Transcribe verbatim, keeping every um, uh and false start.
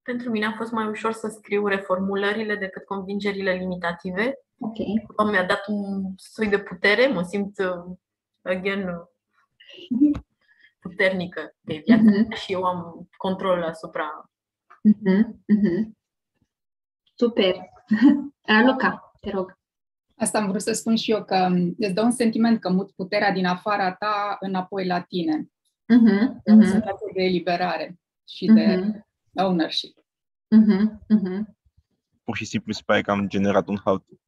Pentru mine a fost mai ușor să scriu reformulările decât convingerile limitative. Ok. Mi-a dat un soi de putere, mă simt, again, puternică pe viața uh-huh. și eu am control asupra. Uh-huh. Uh-huh. Super. Luca, te rog. Asta am vrut să spun și eu, că îți dă un sentiment că muți puterea din afara ta înapoi la tine. Uh-huh. O Uh-huh. senzație de eliberare și uh-huh. de ownership. Uh-huh. Uh-huh. Pur și simplu se pare că am generat un how-to.